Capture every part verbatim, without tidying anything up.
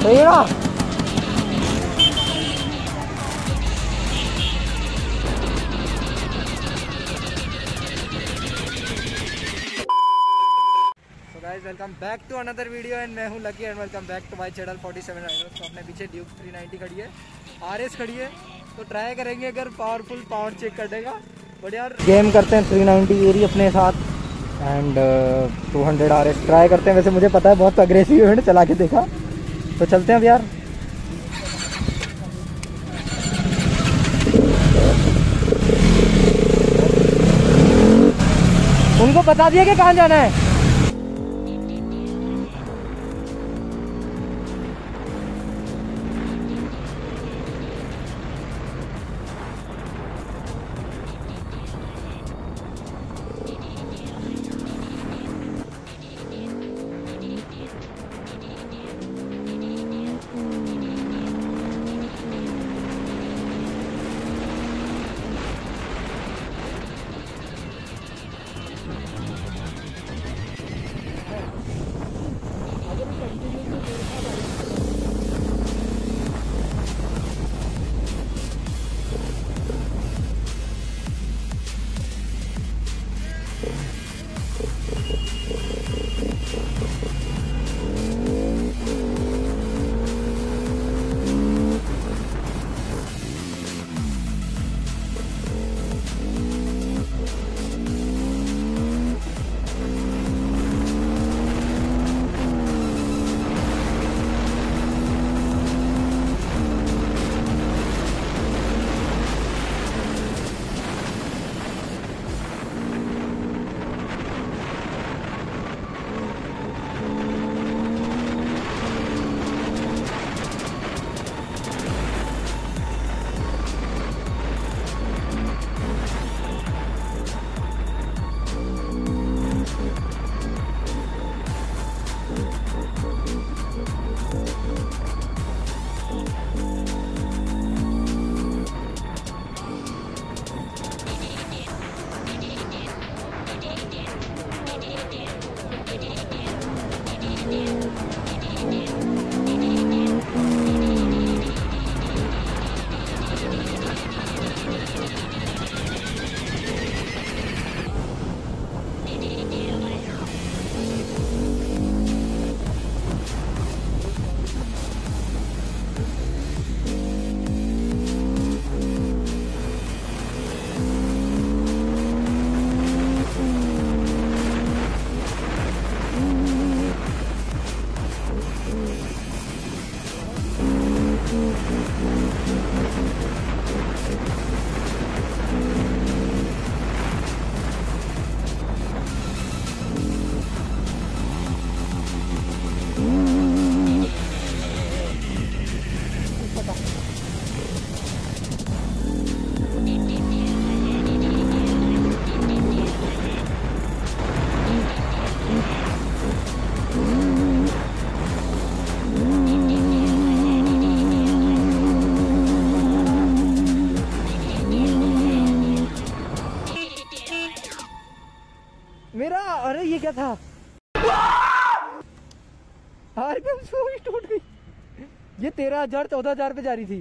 सही है ना? Welcome back to another video and मैं हूं Lucky and welcome back to my channel forty seven riders. तो अपने पीछे ड्यूक थ्री नाइंटी खड़ी है, आरएस खड़ी है, तो ट्राई करेंगे अगर पावरफुल पावर चेक कर देगा। बट यार गेम करते हैं थ्री नाइंटी एरी अपने साथ and two hundred RS try करते हैं। वैसे मुझे पता है बहुत अग्रेसिव है, चला के देखा, तो चलते हैं अब यार। उनको बता दिया कि कहाँ जाना है। मेरा अरे ये क्या था, आरपीएम स्विच टूट गई। ये तेरह हजार चौदह हजार पे जा रही थी,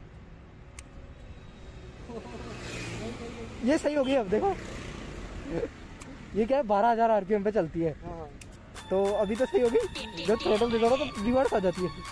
ये सही हो गई। अब देखो ये क्या है, बारह हजार आरपीएम पे चलती है, तो अभी तो सही होगी। जब थ्रोटल दे दो तो रिवर्स आ जाती है।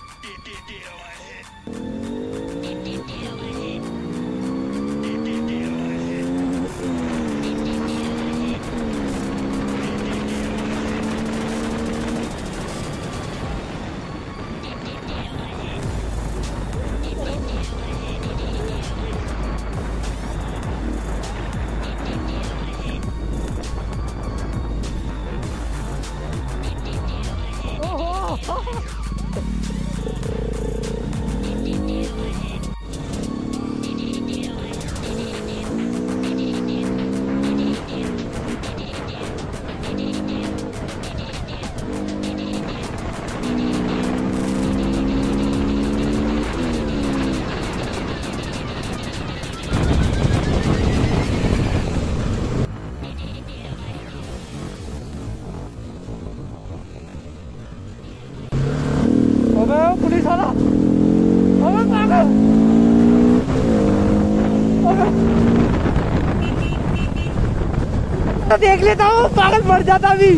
तो देख लेता हूँ, पागल मर जाता अभी।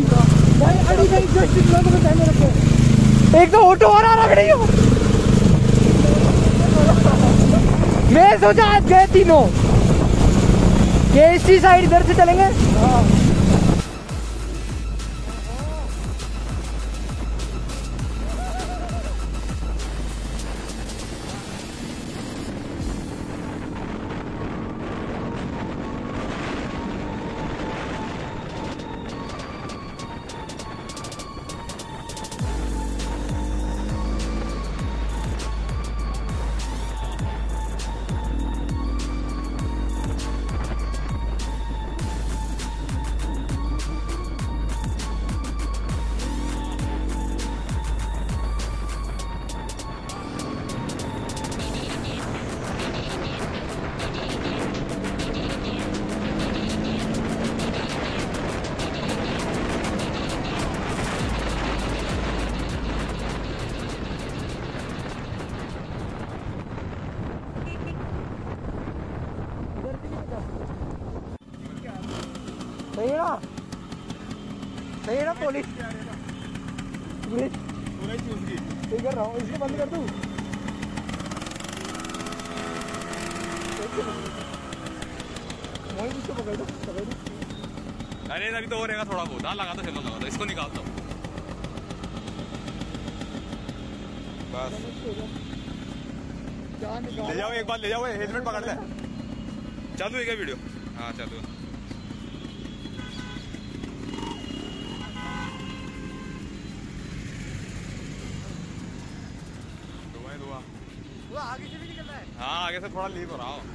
एक तो ऑटो और आ रहा खड़ी हो। मैं सोचा आज गए तीनों केएसटी साइड इधर से चलेंगे। सही है ना, सही है ना। पुलिस ठीक कर रहा हूँ, इसको बंद कर दूँ। वही इसको पकड़ दो, पकड़ दो। अरे अभी तो हो रहेगा थोड़ा बहुत। हाँ लगा दो, चलो लगा दो, इसको निकाल दो बस। ले जाओ एक बार, ले जाओ, हेलमेट पकड़ ले। चालू है क्या वीडियो? हाँ चालू है। वो आगे से भी निकल रहा है। हाँ आगे से थोड़ा लीव हो रहा हो।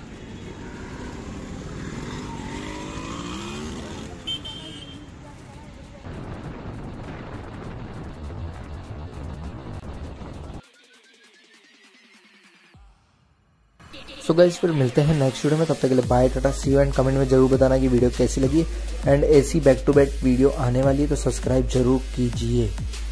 सो गाइस फिर मिलते हैं नेक्स्ट वीडियो में, तब तक के लिए bye tata see you. And comment में जरूर बताना कि वीडियो कैसी लगी। एंड ऐसी बैक टू बैक वीडियो आने वाली है तो सब्सक्राइब जरूर कीजिए।